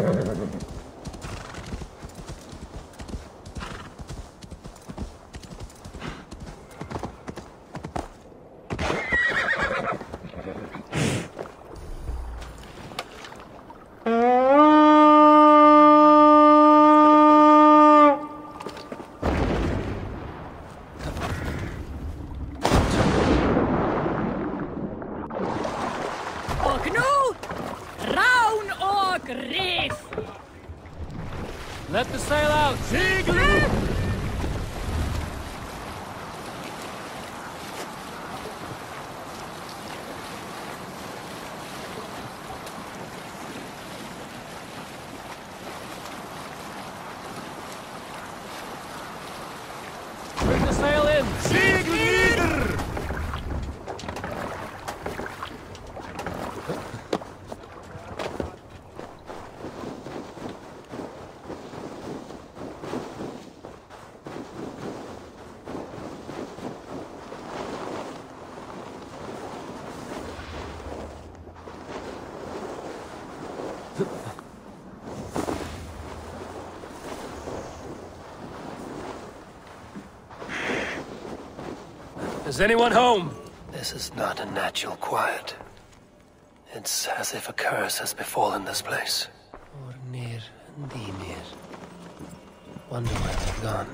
Let the sail out! Siegel! Bring the sail in! Siegel! Is anyone home? This is not a natural quiet. It's as if a curse has befallen this place. Ornir and Ymir. Wonder where they've gone.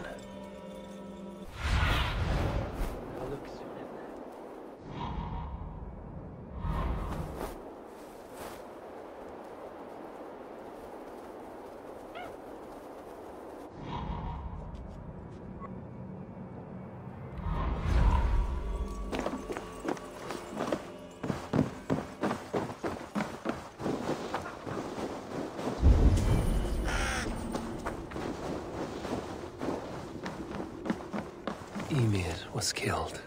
Ymir was killed.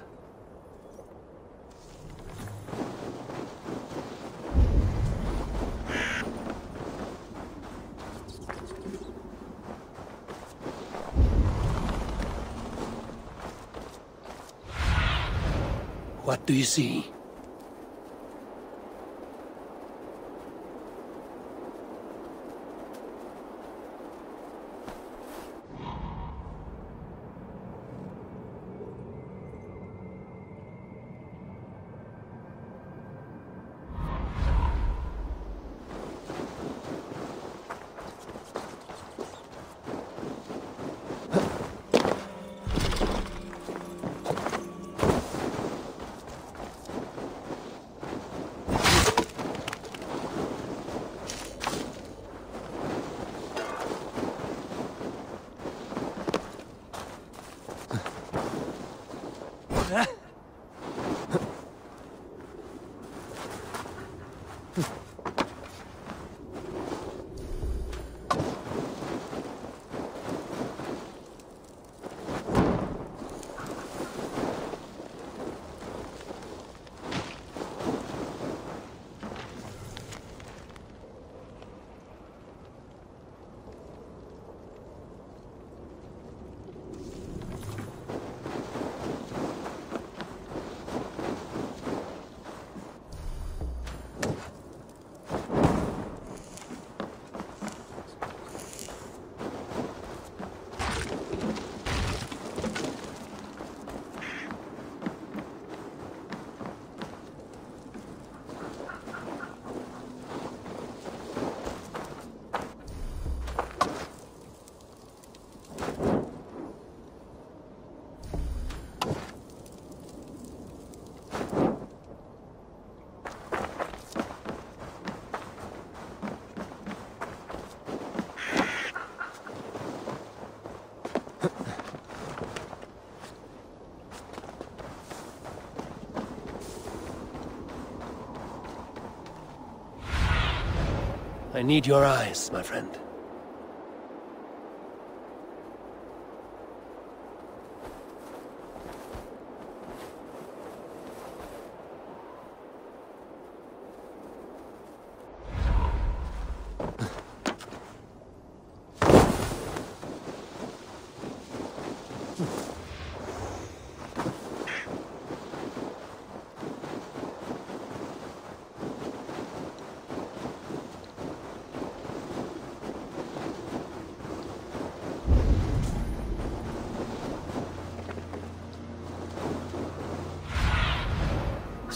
What do you see? I need your eyes, my friend.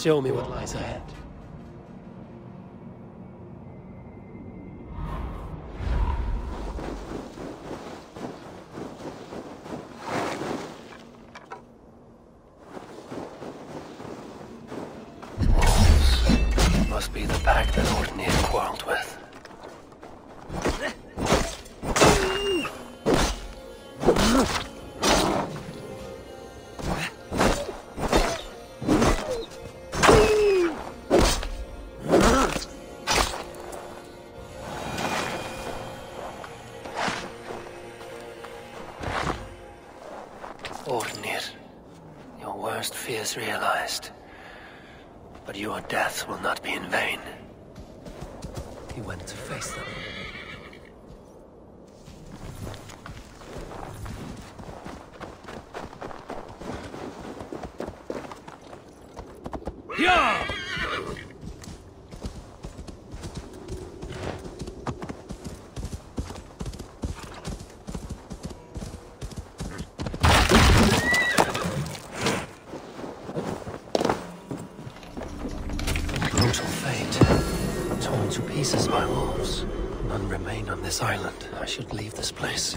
Show me what lies ahead. Wolves. Must be the pack that Odin quarreled with. Your worst fears realized. But your death will not be in vain. He went to face them. Yeah! Pieces by wolves. None remain on this island. I should leave this place.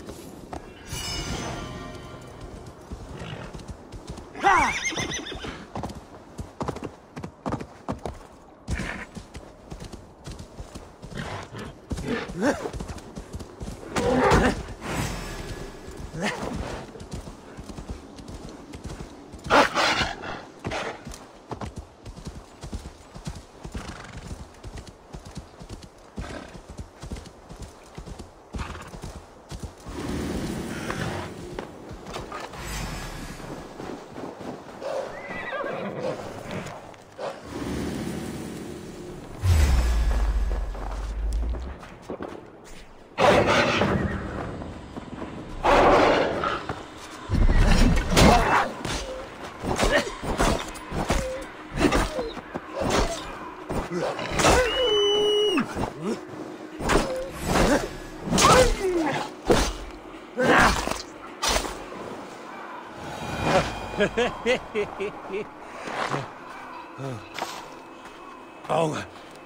Oh.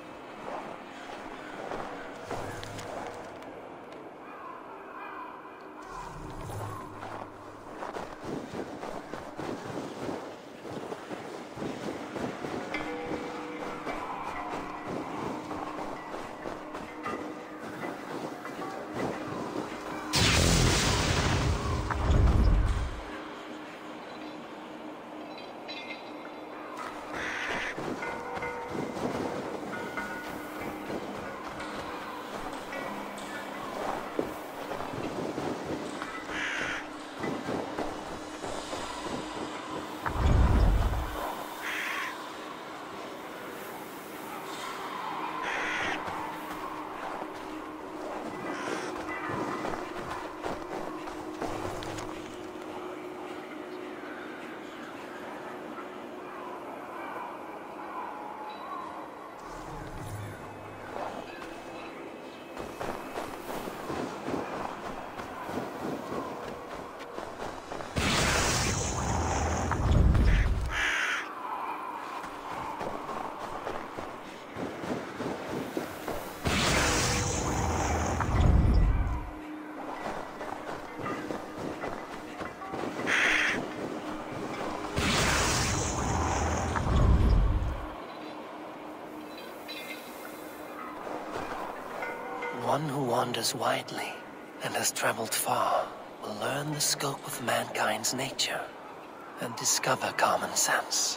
One who wanders widely and has traveled far will learn the scope of mankind's nature and discover common sense.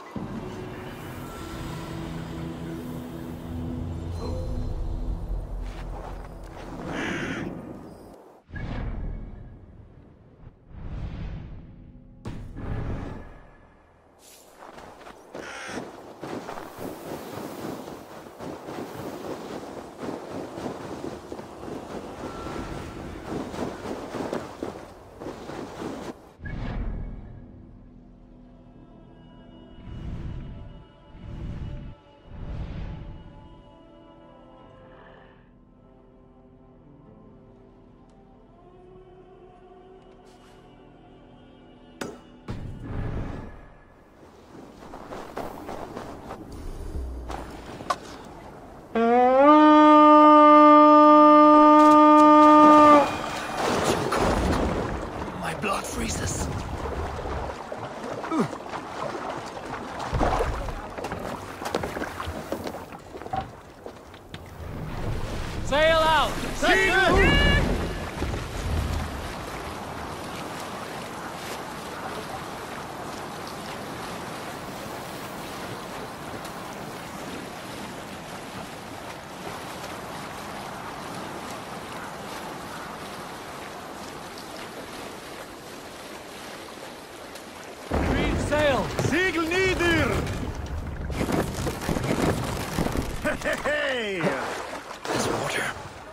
blood freezes. Sail out! Reef sail! Segel nieder! Hey! There's water.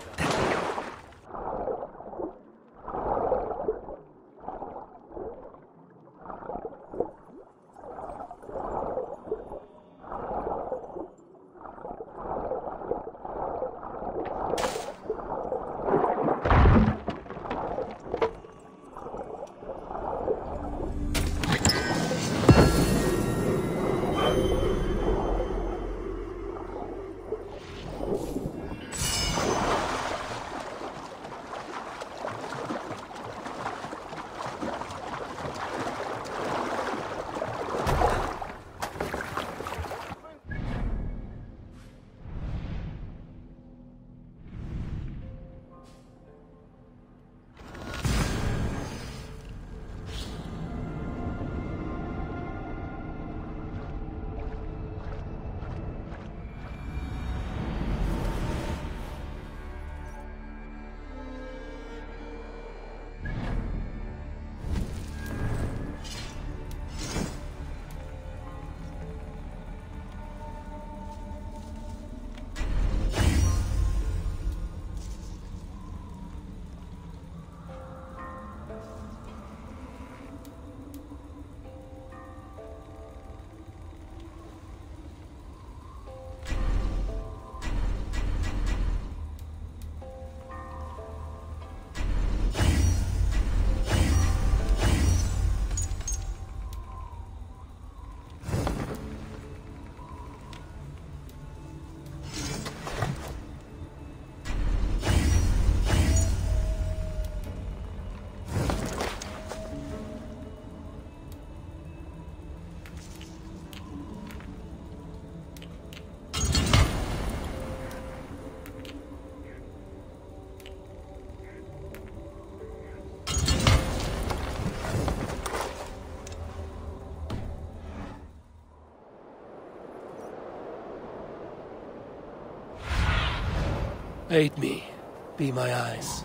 Aid me. Be my eyes.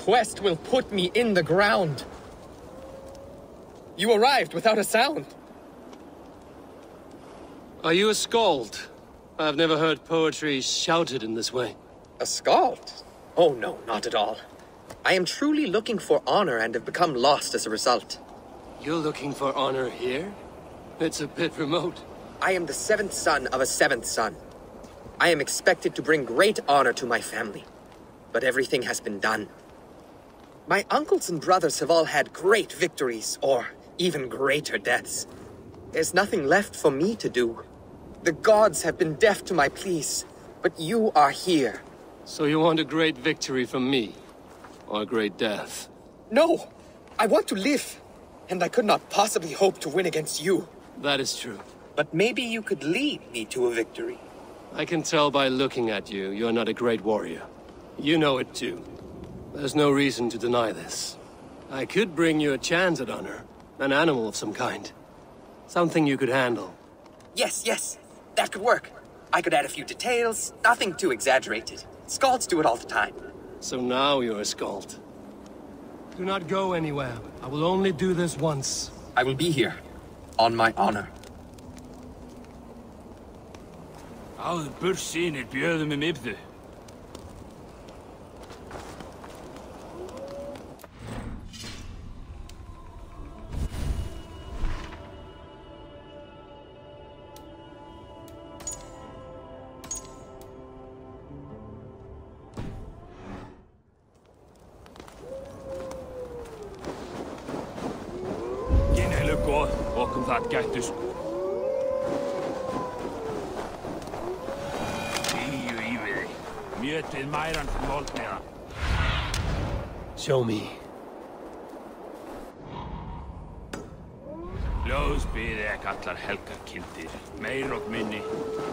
quest will put me in the ground. You arrived without a sound. Are you a skald? I've never heard poetry shouted in this way. A skald? Oh no, not at all. I am truly looking for honor and have become lost as a result. You're looking for honor here? It's a bit remote. I am the 7th son of a 7th son. I am expected to bring great honor to my family. But everything has been done. My uncles and brothers have all had great victories, or even greater deaths. There's nothing left for me to do. The gods have been deaf to my pleas, but you are here. So you want a great victory from me? Or a great death? No! I want to live, and I could not possibly hope to win against you. That is true. But maybe you could lead me to a victory. I can tell by looking at you, you're not a great warrior. You know it too. There's no reason to deny this. I could bring you a chance at honor. An animal of some kind. Something you could handle. Yes. That could work. I could add a few details, nothing too exaggerated. Skalds do it all the time. So now you're a skald. Do not go anywhere. I will only do this once. I will be here. On my honor. Áður Sýnir bjöðu mig mibðu. Okkur það gættu sko. Tíu í við þig. Mjötið mæran fyrir moldniða. Show me. Ljóðsbyði ekki allar helgar kindir. Meir og minni.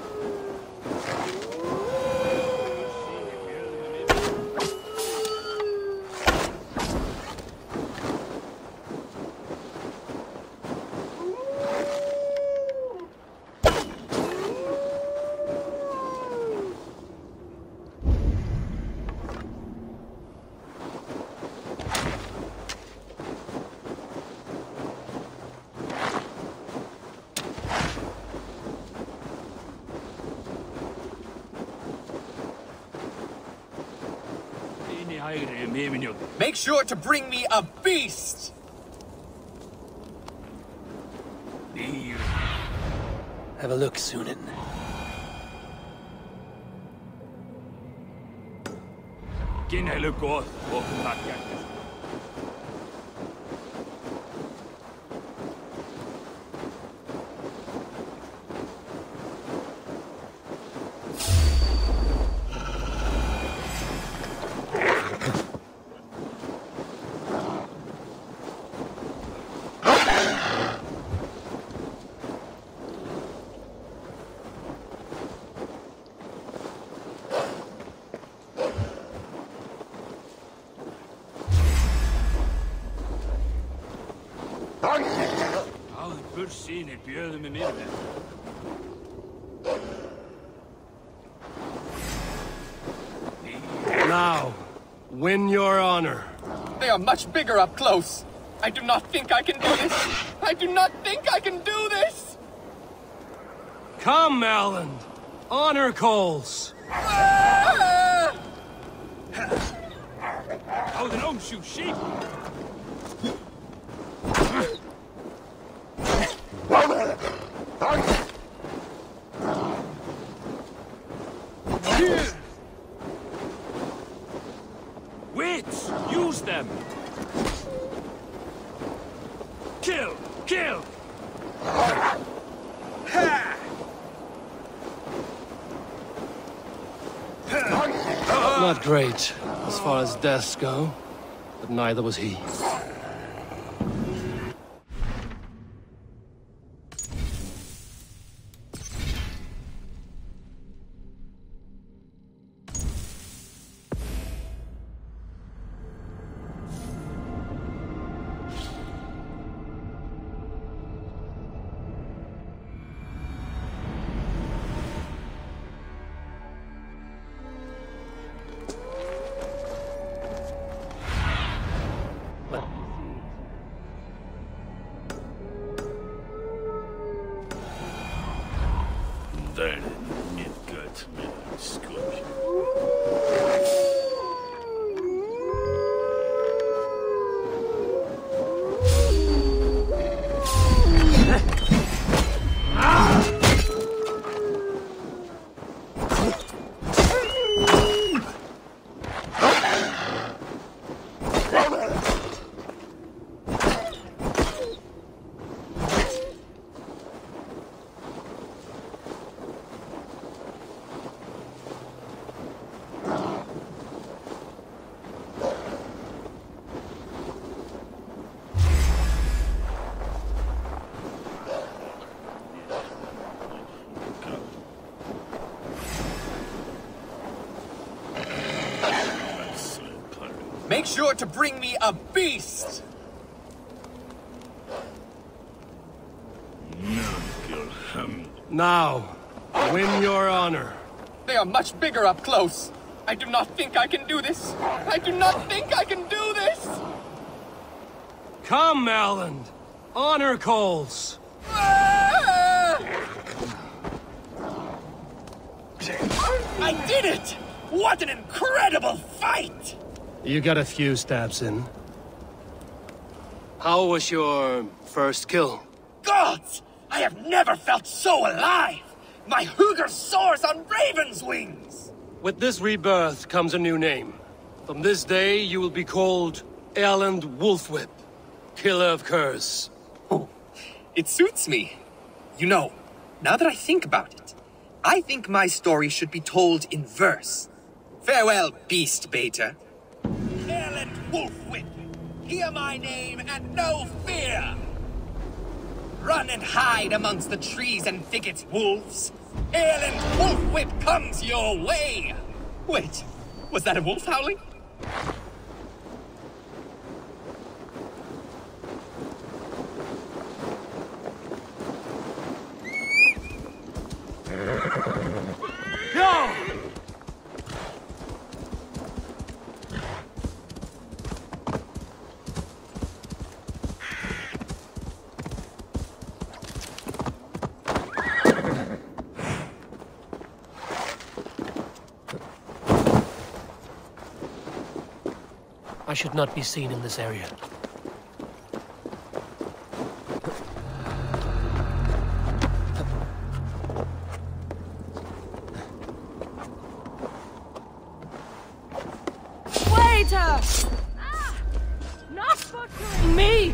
Make sure to bring me a beast! Have a look, Sýnin. Kynheilu góð, okkur það gættu. Sýnir bjöðu mig mibðu. Now, win your honor. They are much bigger up close. I do not think I can do this. I do not think I can do this. Come, Erland. Honor calls. Odin don't shoot sheep. Wits! Use them! Kill! Kill! Not great, as far as deaths go, but neither was he. sure to bring me a beast! Now, win your honor. They are much bigger up close. I do not think I can do this. I do not think I can do this! Come, Erland. Honor calls. I did it! What an incredible fight! You got a few stabs in. How was your first kill? Gods! I have never felt so alive! My Hugr soars on raven's wings! With this rebirth comes a new name. From this day, you will be called Erland Wolfwhip, Killer of Curs. Oh, it suits me. You know, now that I think about it, I think my story should be told in verse. Farewell, beast baiter. Erland Wolfwhip, hear my name and no fear! Run and hide amongst the trees and thickets, wolves. Erland Wolfwhip comes your way! Wait, was that a wolf howling? Go! I should not be seen in this area. Waiter! Not butchering me!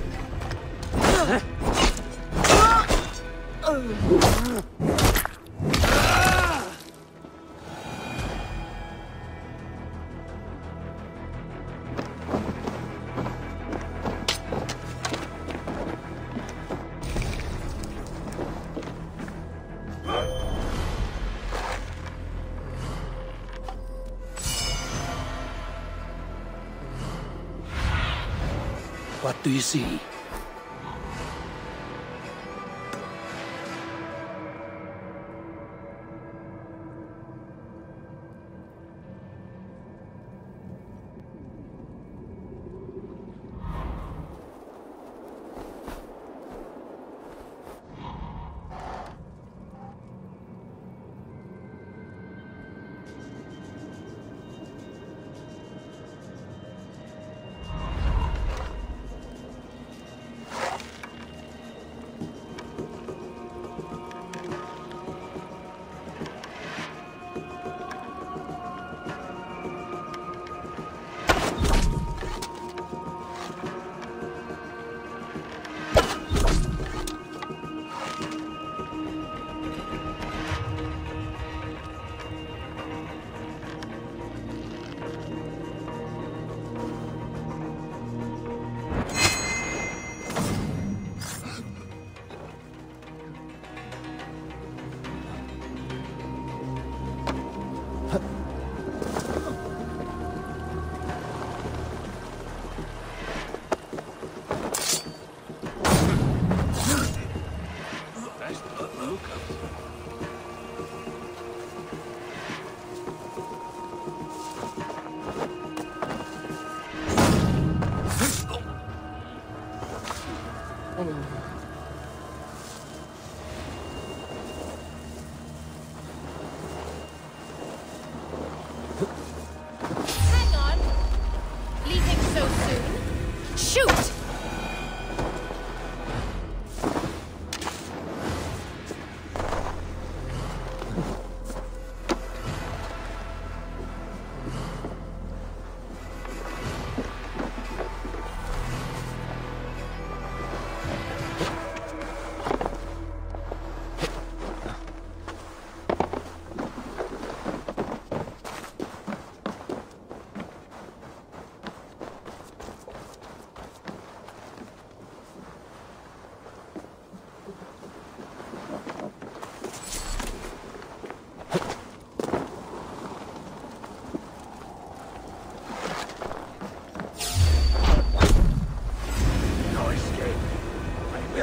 What do you see? Hang on! Leaving so soon? Shoot!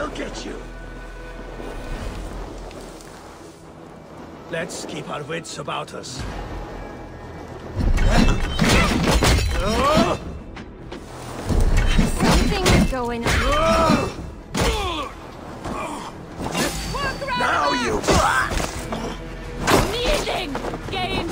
I'll get you! Let's keep our wits about us. Something's going on. Now you... Wielding! Gain!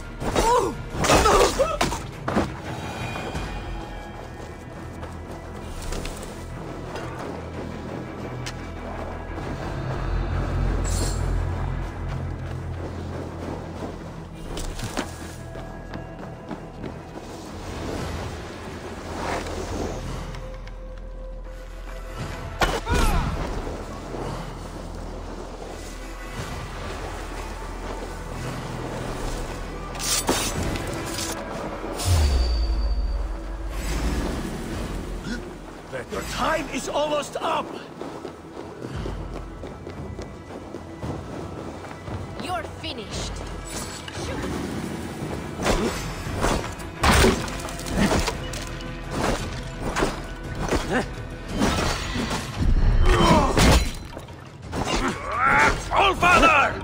Your time is almost up! You're finished. Allfather!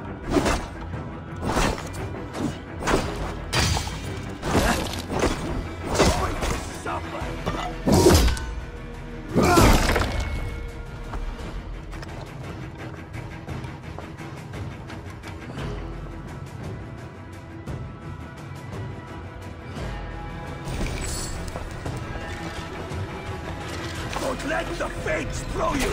Don't let the fates throw you!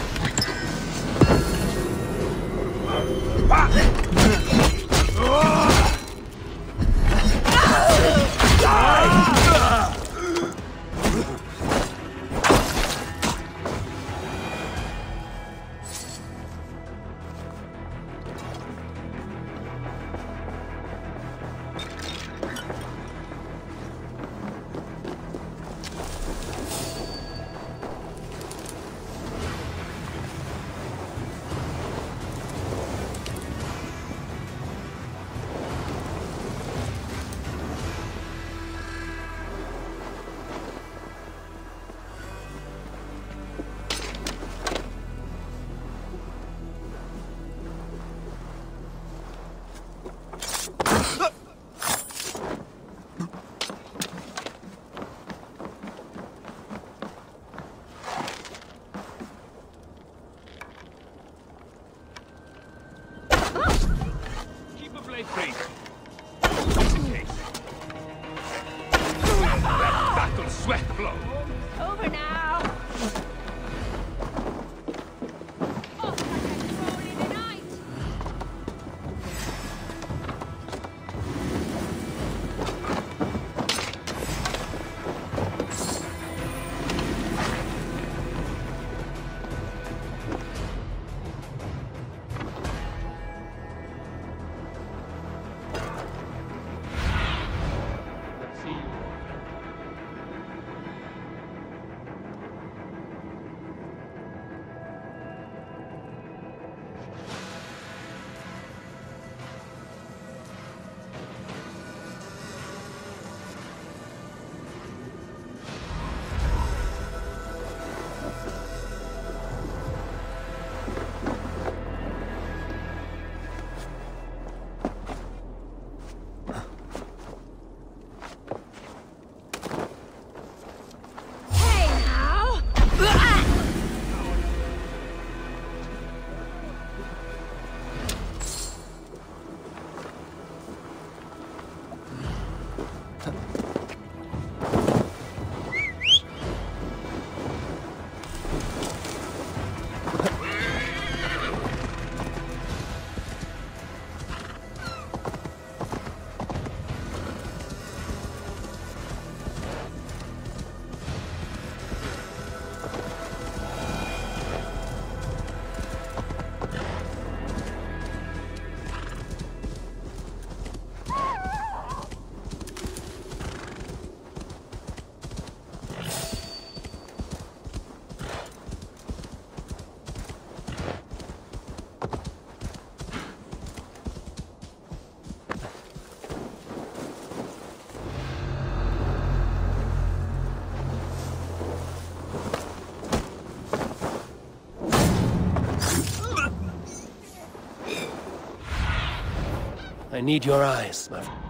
I need your eyes, my friend.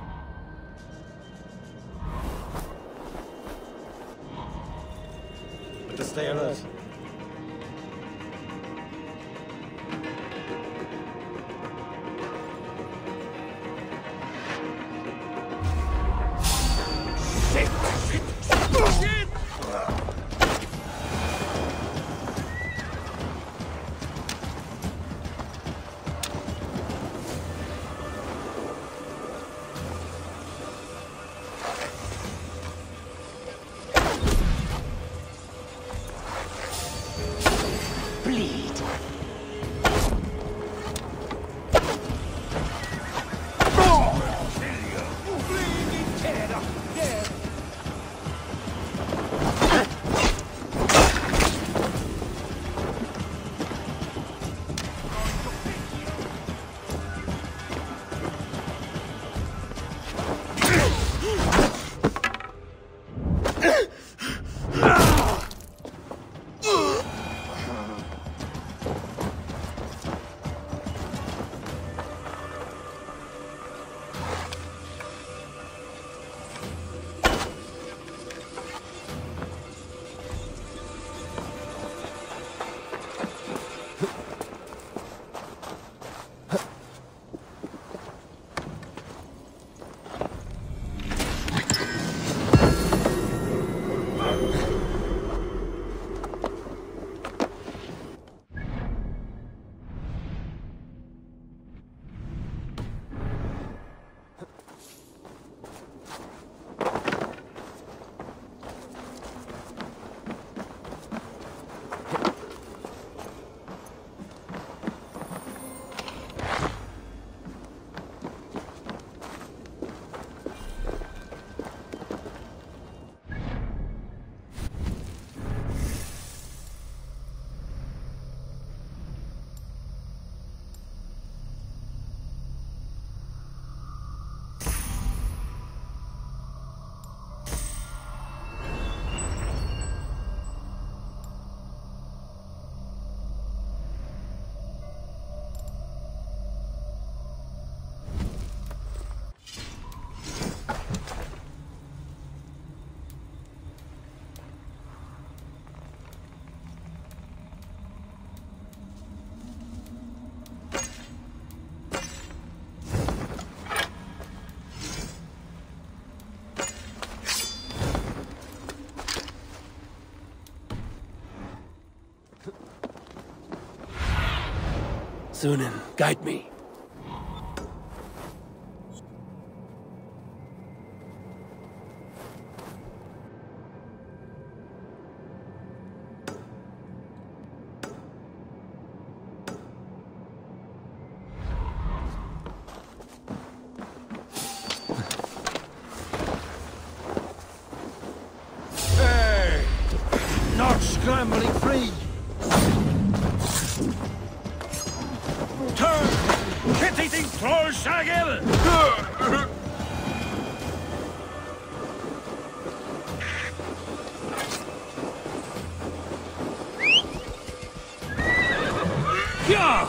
Just stay alert. Sýnin, guide me. Hey! Not scrambling free! Turn! Ketting trollsagel! Ja!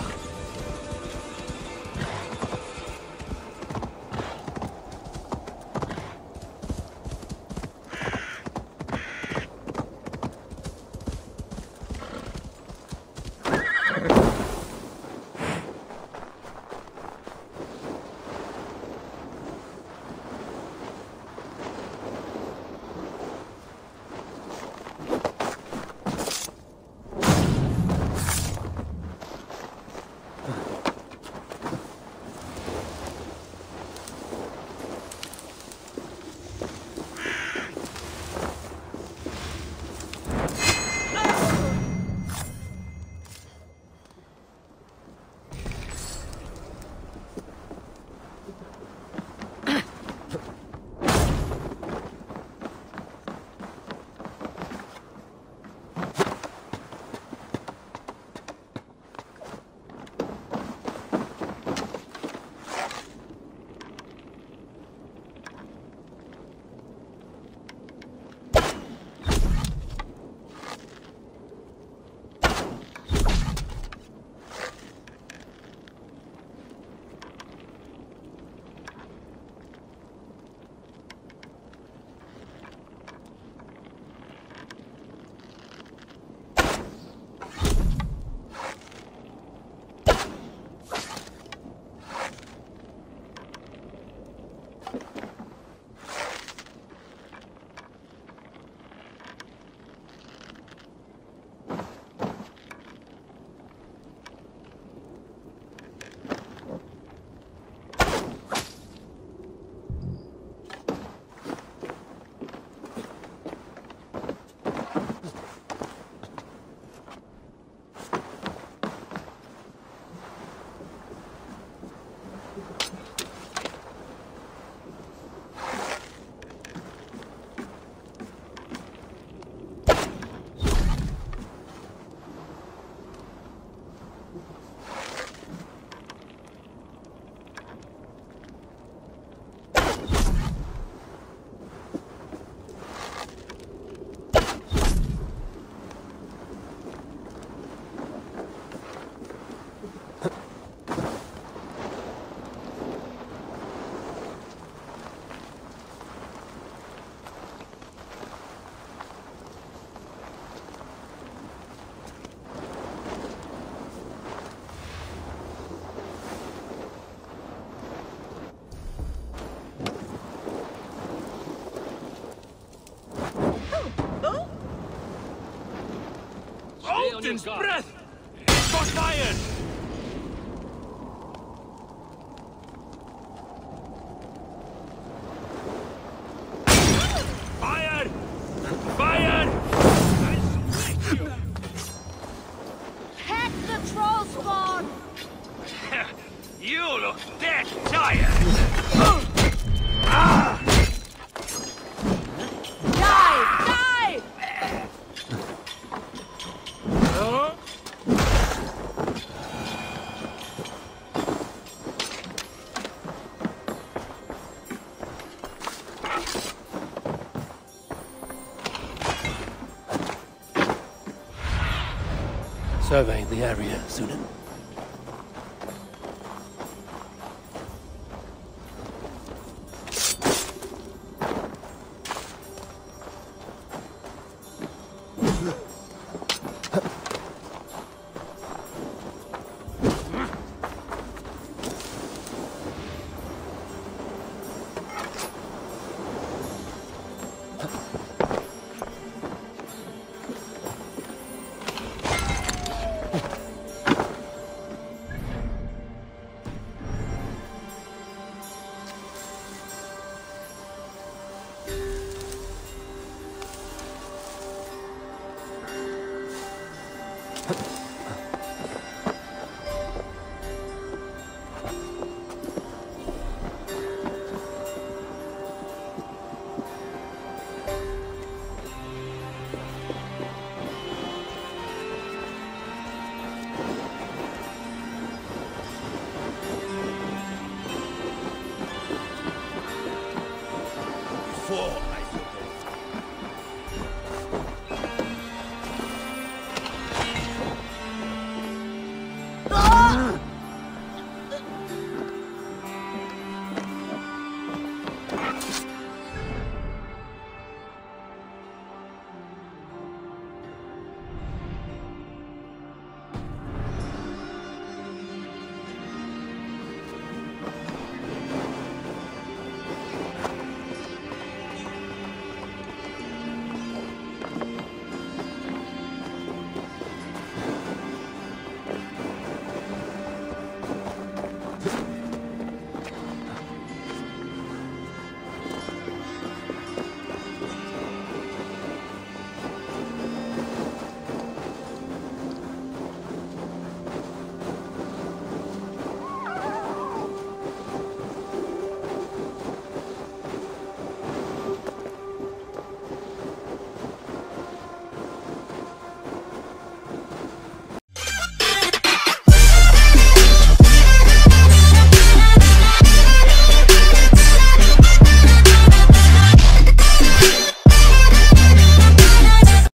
Captain's breath! Got fired! Fired! Fired! Hack the troll spawn! You look dead tired! Die! Die! Survey the area, Sýnin.